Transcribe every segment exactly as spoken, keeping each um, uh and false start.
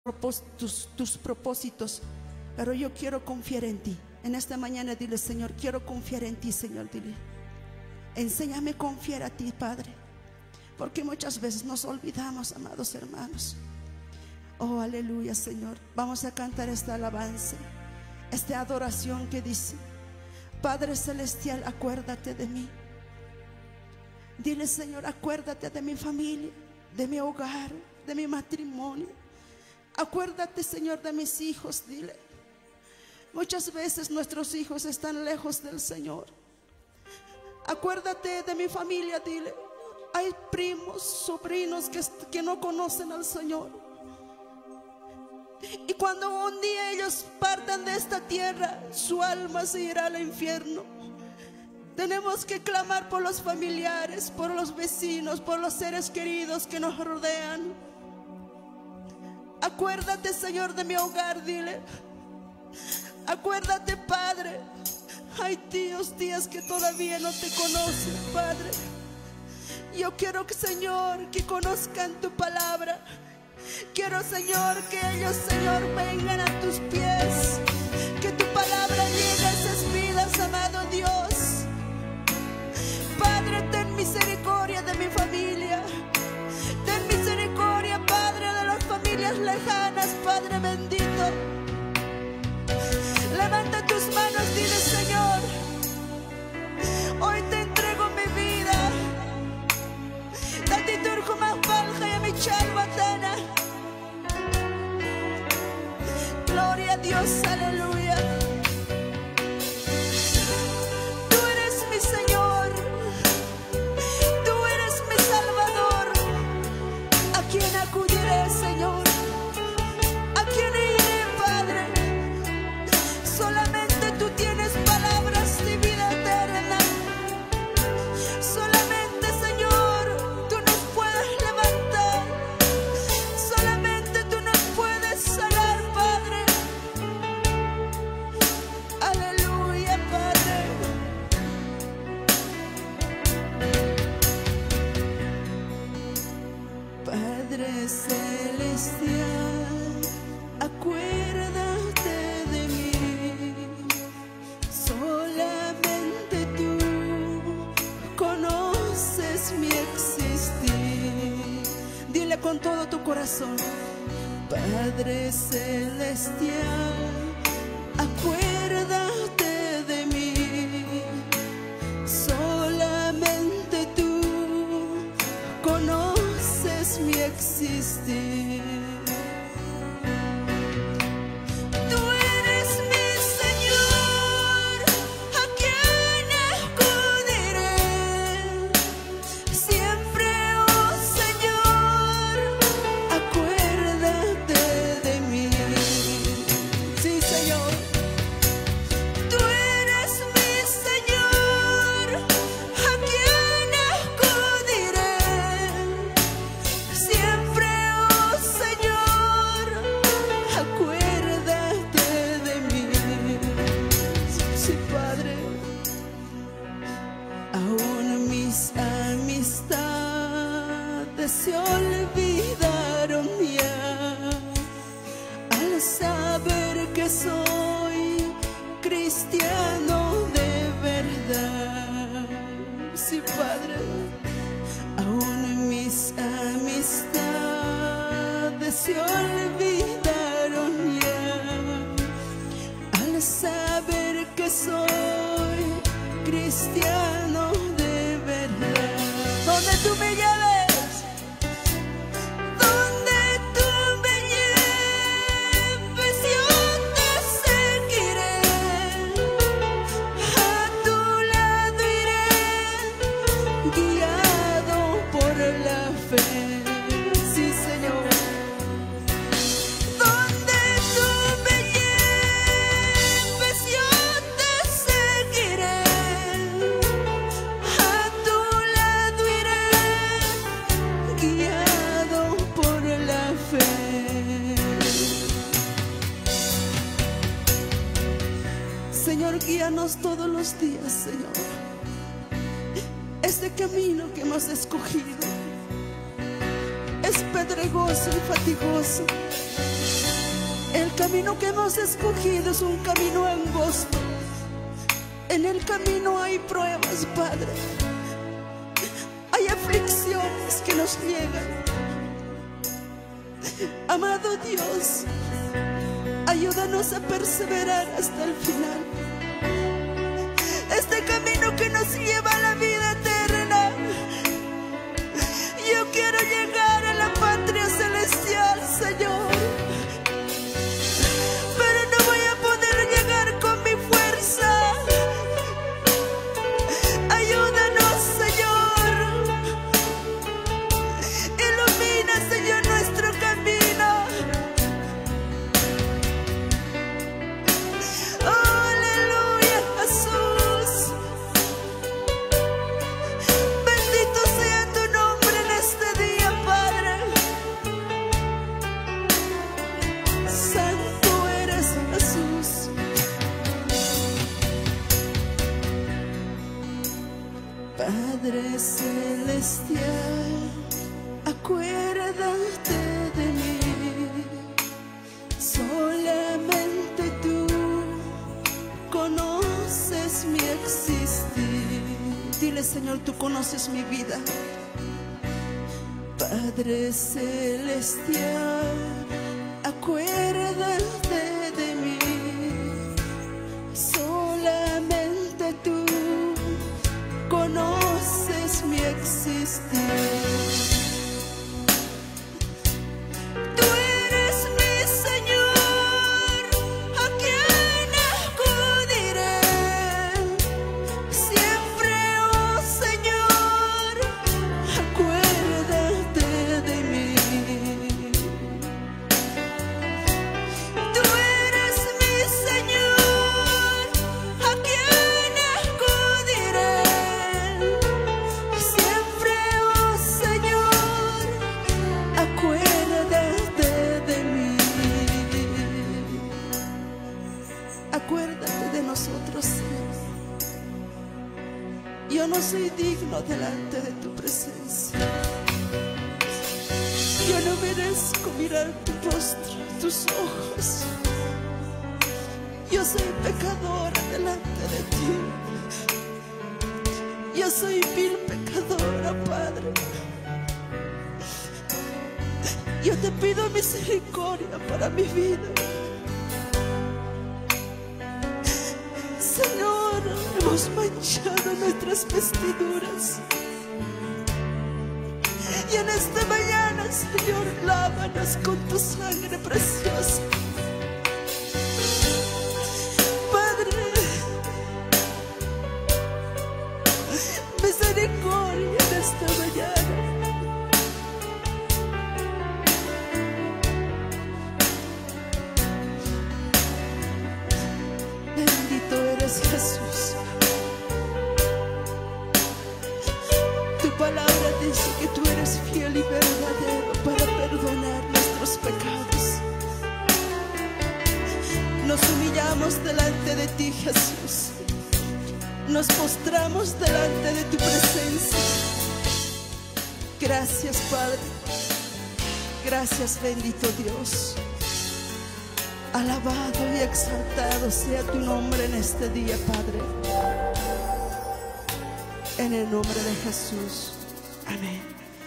tus, tus propósitos, pero yo quiero confiar en ti. En esta mañana dile: Señor, quiero confiar en ti, Señor. Dile: enséñame a confiar a ti, Padre, porque muchas veces nos olvidamos, amados hermanos. Oh, aleluya, Señor. Vamos a cantar esta alabanza, esta adoración que dice: Padre celestial, acuérdate de mí. Dile: Señor, acuérdate de mi familia, de mi hogar, de mi matrimonio. Acuérdate, Señor, de mis hijos. Dile: muchas veces nuestros hijos están lejos del Señor. Acuérdate de mi familia. Dile: hay primos, sobrinos que, que no conocen al Señor. Y cuando un día ellos partan de esta tierra, su alma se irá al infierno. Tenemos que clamar por los familiares, por los vecinos, por los seres queridos que nos rodean. Acuérdate, Señor, de mi hogar. Dile: acuérdate, Padre. Hay tíos, tías que todavía no te conocen, Padre. Yo quiero que, Señor, que conozcan tu palabra. Quiero, Señor, que ellos, Señor, vengan a tus pies. Que tu palabra llegue a esas vidas, amado Dios. Padre, ten misericordia de mi familia. Ten misericordia, Padre, de las familias lejanas, Padre bendito. Levanta tus manos, dile: Señor, hoy te entrego mi vida. Dati turco más palja y a mi chalbatana. Gloria a Dios, aleluya. Tú eres mi Señor, tú eres mi Salvador. ¿A quién acudiré, Señor? ¿A quién iré, Padre? Solamente tú tienes palabras de vida eterna. Solamente, Señor, tú nos puedes levantar. Solamente tú nos puedes sanar, Padre. Aleluya, Padre. Padre celestial, acuérdate de mí. Solamente tú conoces mi existir. Dile con todo tu corazón: Padre celestial, acuérdate de mí. Solamente tú conoces mi existir. Tú eres mi Señor, ¿a quién acudiré? Siempre, oh Señor, acuérdate de mí. Sí, Señor. Tú eres mi Señor, ¿a quién acudiré? Siempre, oh Señor, acuérdate de mí. Sí, Padre. Aún mis amistades se olvidaron ya al saber que soy cristiano de verdad. Sí, Padre. Aún mis amistades se olvidaron ya al saber que soy cristiano de verdad. Donde tú me lleves, donde tú me lleves, yo te seguiré. A tu lado iré, guiado por la fe. Sí, Señor. Donde tú me lleves, yo te seguiré. A tu lado iré, guiado por la fe. Señor, guíanos todos los días, Señor. Este camino que hemos escogido es pedregoso y fatigoso, camino que hemos escogido es un camino angosto. En el camino hay pruebas, Padre. Hay aflicciones que nos llegan. Amado Dios, ayúdanos a perseverar hasta el final. Este camino que nos lleva a la vida eterna. Yo quiero llegar a la patria celestial, Señor. Pero no voy a poder llegar con mi fuerza. Ayúdanos, Señor. Ilumina, Señor, nuestro camino. Oh, aleluya, Jesús. Bendito sea tu nombre en este día, Padre. Santo eres, Jesús. Padre celestial, acuérdate de mí. Solamente tú conoces mi existir. Dile, Señor, tú conoces mi vida. Padre celestial, acuérdate de mí. Solamente tú conoces mi existir. Tú eres mi Señor, a quien acudiré siempre, oh Señor, acuérdate de mí. Tú eres mi Señor, a quien acudiré siempre, oh Señor, acuérdate de mí. Acuérdate de nosotros, Señor. Yo no soy digno delante de tu presencia. Yo no merezco mirar tu rostro, tus ojos. Yo soy pecadora delante de ti. Yo soy vil pecadora, Padre. Yo te pido misericordia para mi vida. Señor, hemos manchado nuestras vestiduras. Y en esta mañana, Señor, lávanos con tu sangre preciosa. Padre, misericordia en esta mañana. Bendito eres, Jesús. Tu palabra dice que tú eres fiel y verdadero para perdonar nuestros pecados. Nos humillamos delante de ti, Jesús. Nos postramos delante de tu presencia. Gracias, Padre. Gracias, bendito Dios. Alabado y exaltado sea tu nombre en este día, Padre. En el nombre de Jesús. Amén.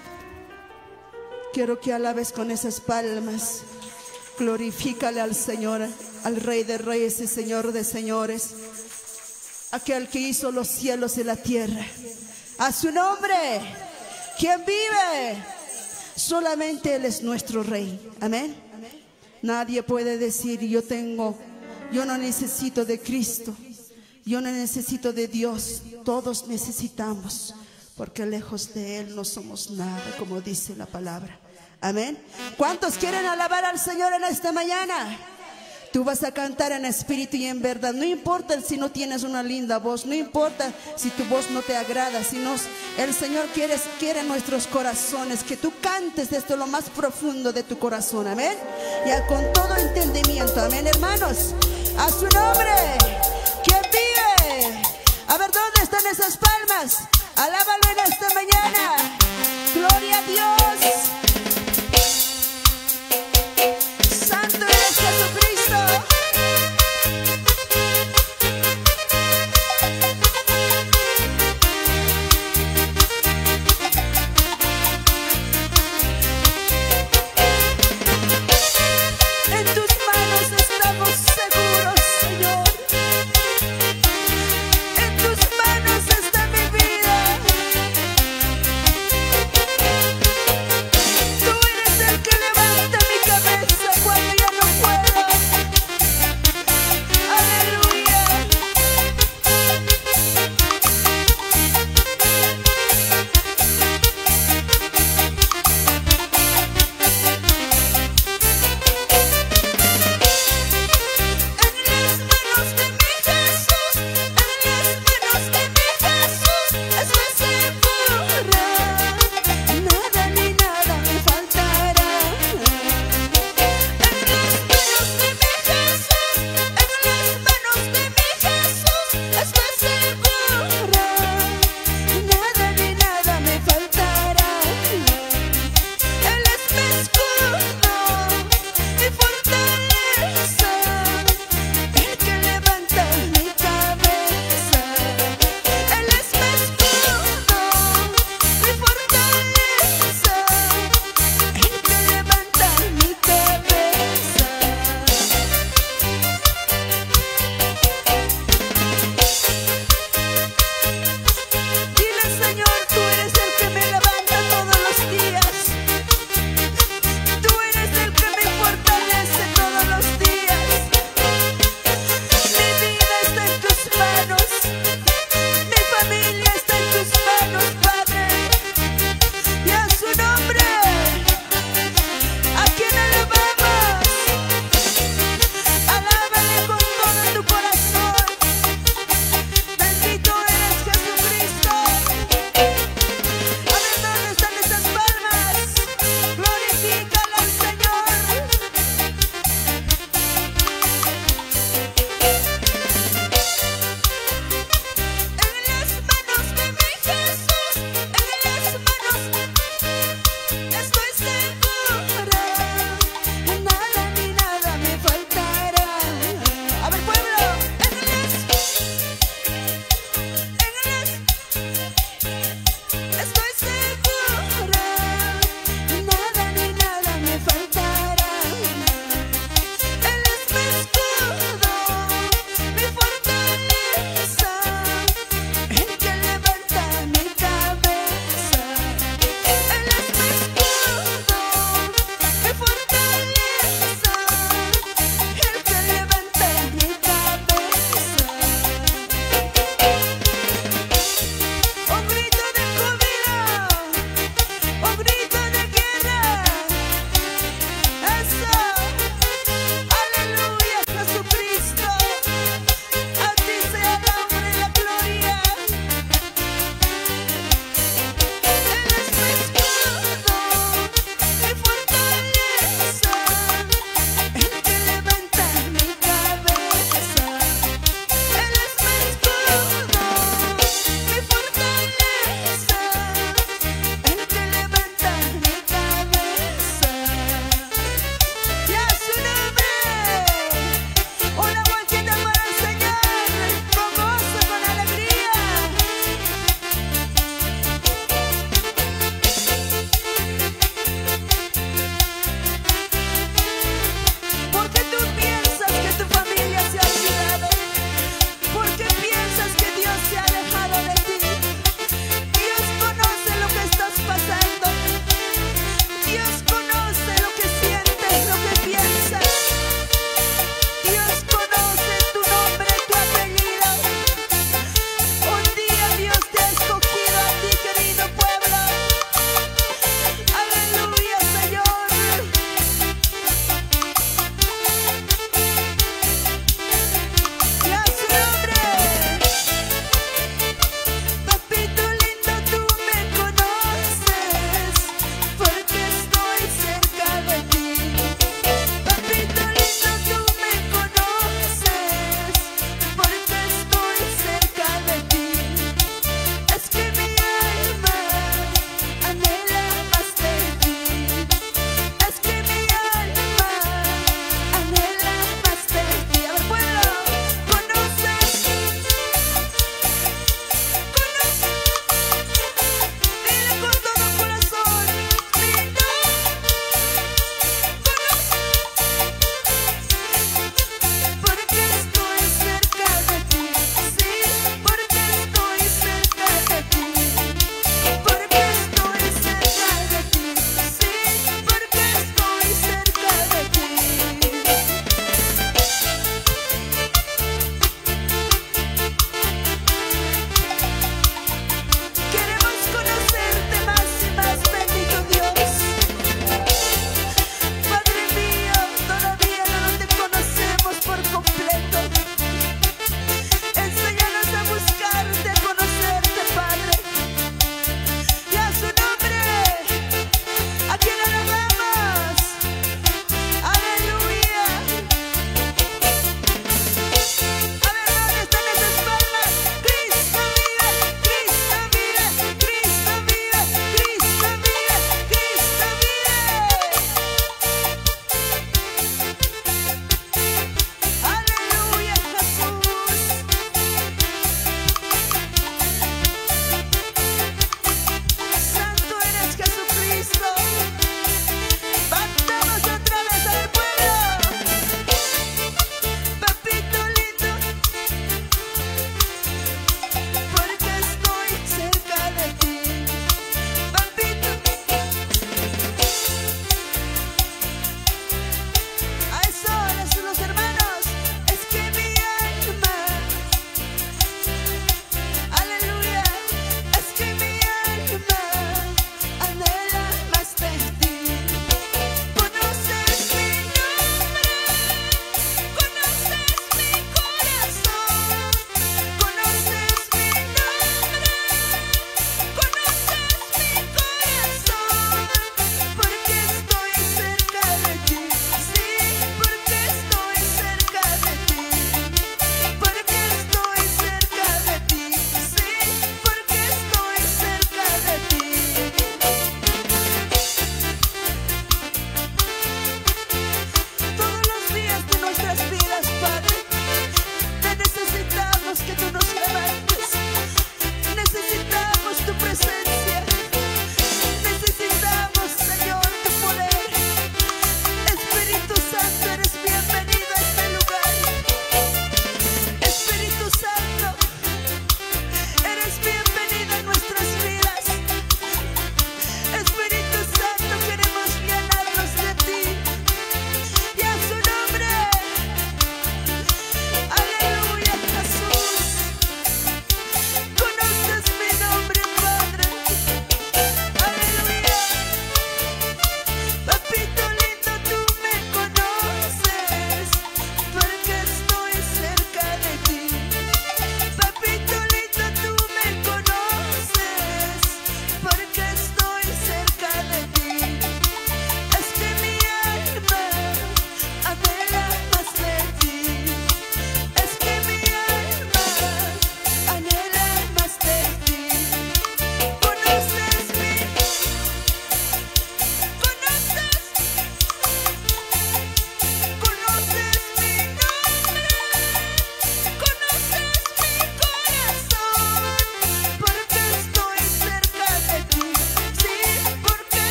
Quiero que alabes con esas palmas. Glorifícale al Señor, al Rey de Reyes y Señor de Señores, aquel que hizo los cielos y la tierra. A su nombre, quien vive, solamente Él es nuestro Rey. Amén. Nadie puede decir, yo tengo, yo no necesito de Cristo, yo no necesito de Dios. Todos necesitamos, porque lejos de Él no somos nada, como dice la palabra. Amén. ¿Cuántos quieren alabar al Señor en esta mañana? Tú vas a cantar en espíritu y en verdad. No importa si no tienes una linda voz, no importa si tu voz no te agrada, sino el Señor quiere, quiere nuestros corazones, que tú cantes desde lo más profundo de tu corazón. Amén. Ya con todo entendimiento. Amén, hermanos. A su nombre, quien vive. A ver, ¿dónde están esas palmas? Alábalo en esta mañana. Gloria a Dios. Santo eres Jesucristo.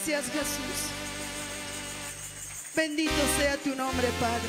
Gracias, Jesús. Bendito sea tu nombre, Padre.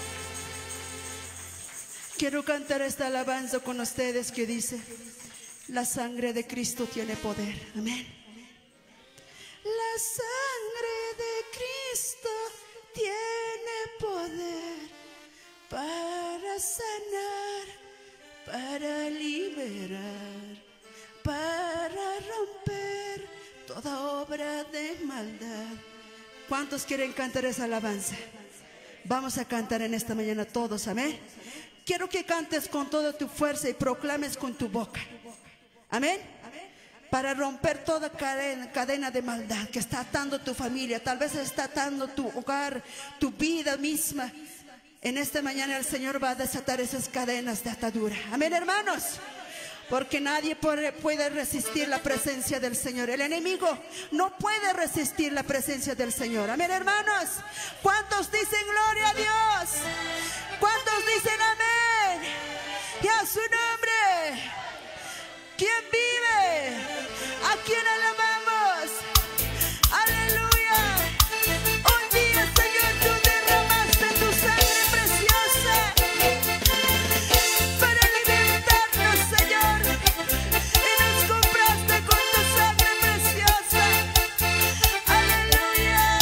Quiero cantar esta alabanza con ustedes que dice: la sangre de Cristo tiene poder. Amén. La sangre de Cristo tiene poder para sanar, para liberar, para romper toda obra de maldad. ¿Cuántos quieren cantar esa alabanza? Vamos a cantar en esta mañana todos, amén. Quiero que cantes con toda tu fuerza y proclames con tu boca, amén, para romper toda cadena, cadena de maldad que está atando tu familia, tal vez está atando tu hogar, tu vida misma. En esta mañana el Señor va a desatar esas cadenas de atadura, amén, hermanos. Porque nadie puede resistir la presencia del Señor. El enemigo no puede resistir la presencia del Señor. Amén, hermanos. ¿Cuántos dicen gloria a Dios? ¿Cuántos dicen amén? Y a su nombre. ¿Quién vive? ¿A quién alabamos? Aleluya. Un día, Señor, tú derramaste tu sangre preciosa para libertarnos, Señor, y nos compraste con tu sangre preciosa. Aleluya.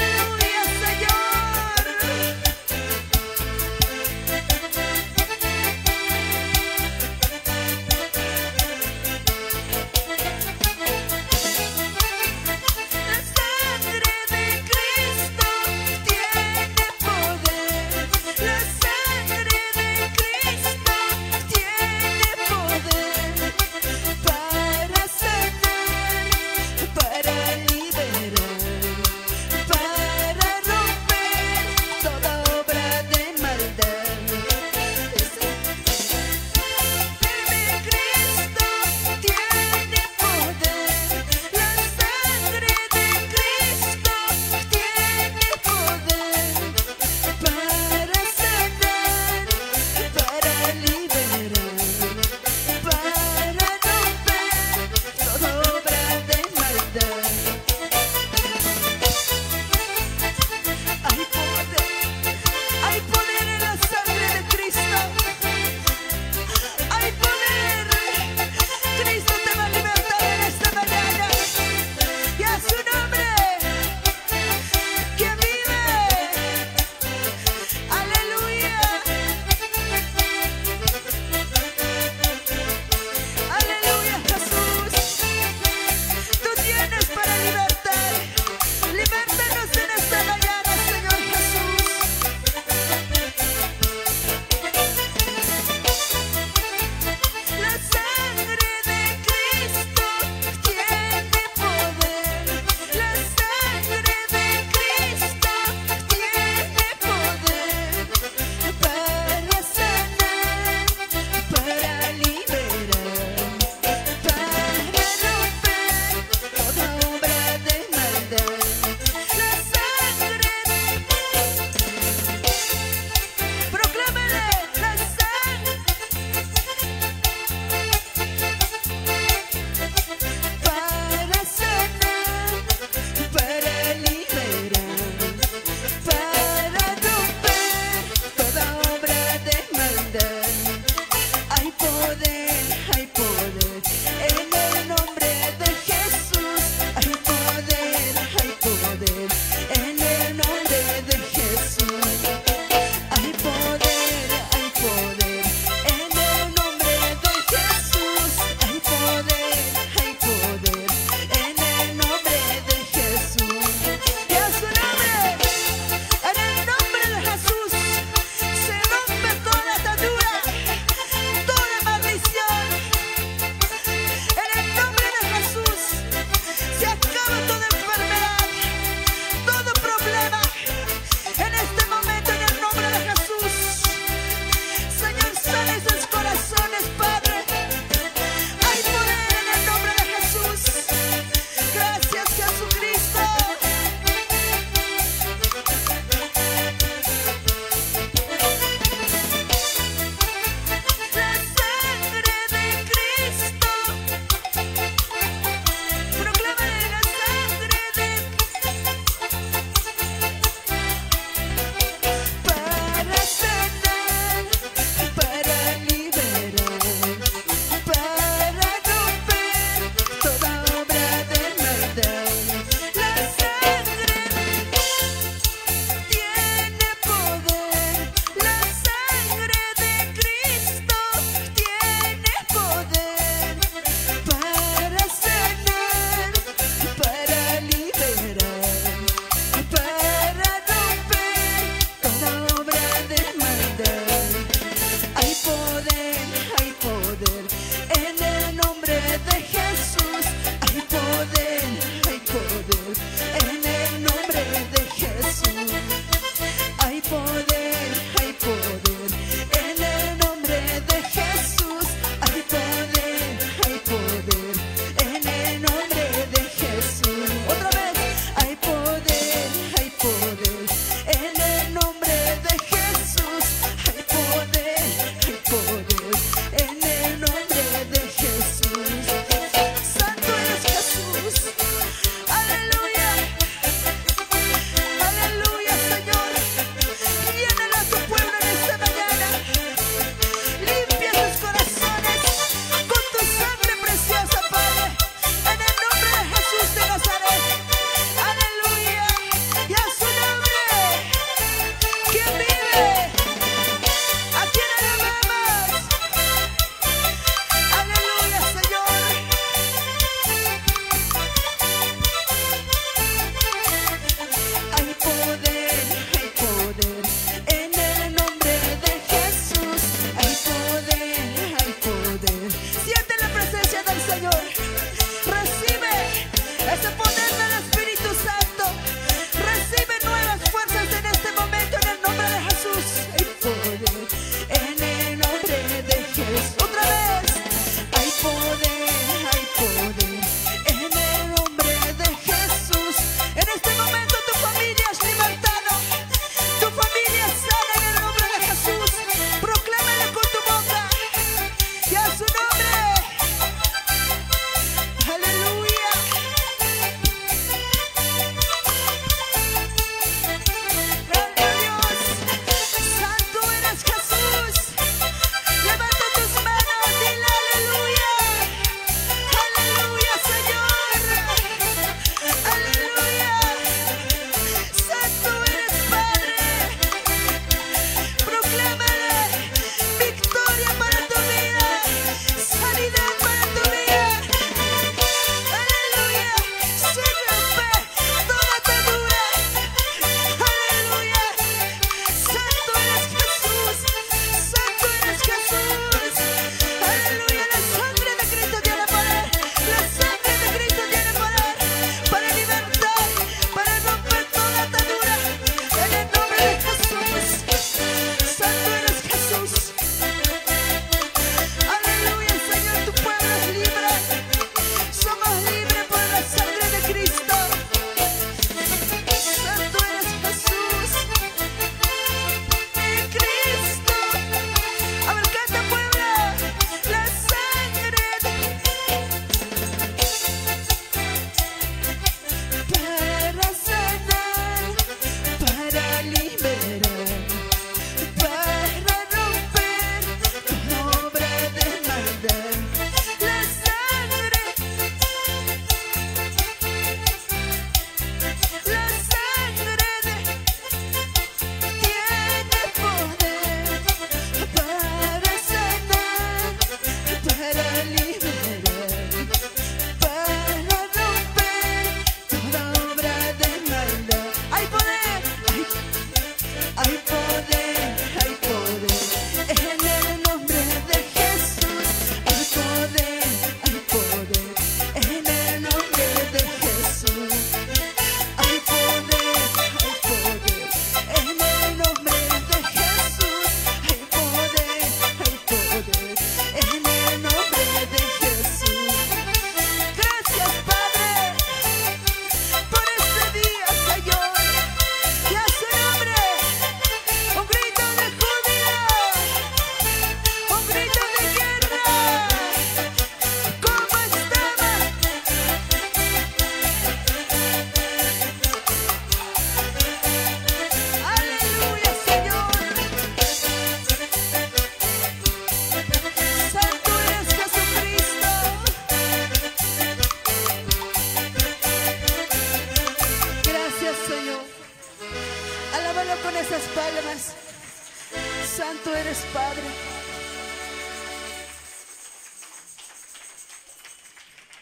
Aleluya, Señor.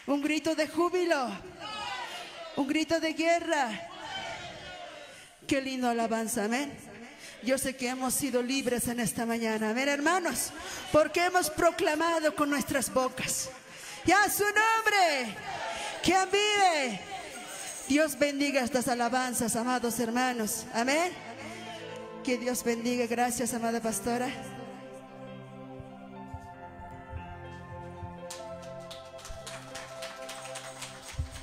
Un grito de júbilo. Un grito de guerra. Qué lindo alabanza, amén. Yo sé que hemos sido libres en esta mañana, amén, hermanos, porque hemos proclamado con nuestras bocas. Ya su nombre, quien vive. Dios bendiga estas alabanzas, amados hermanos, amén. Que Dios bendiga. Gracias, amada pastora.